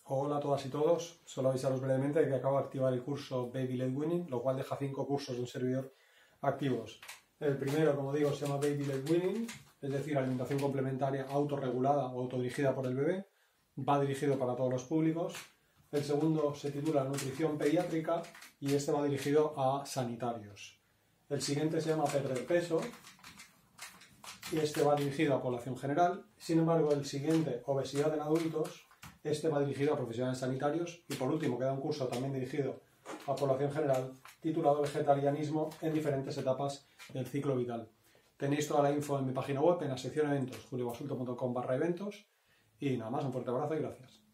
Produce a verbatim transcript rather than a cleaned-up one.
Hola a todas y todos, solo avisaros brevemente de que acabo de activar el curso Baby Led Winning, lo cual deja cinco cursos de un servidor activos. El primero, como digo, se llama Baby Led Winning, es decir, alimentación complementaria autorregulada o autodirigida por el bebé, va dirigido para todos los públicos. El segundo se titula Nutrición pediátrica y este va dirigido a sanitarios. El siguiente se llama Perder peso y este va dirigido a población general. Sin embargo, el siguiente, Obesidad en adultos, este va dirigido a profesionales sanitarios. Y por último, queda un curso también dirigido a población general, titulado Vegetarianismo en diferentes etapas del ciclo vital. Tenéis toda la info en mi página web, en la sección eventos, juliobasulto punto com barra eventos. Y nada más, un fuerte abrazo y gracias.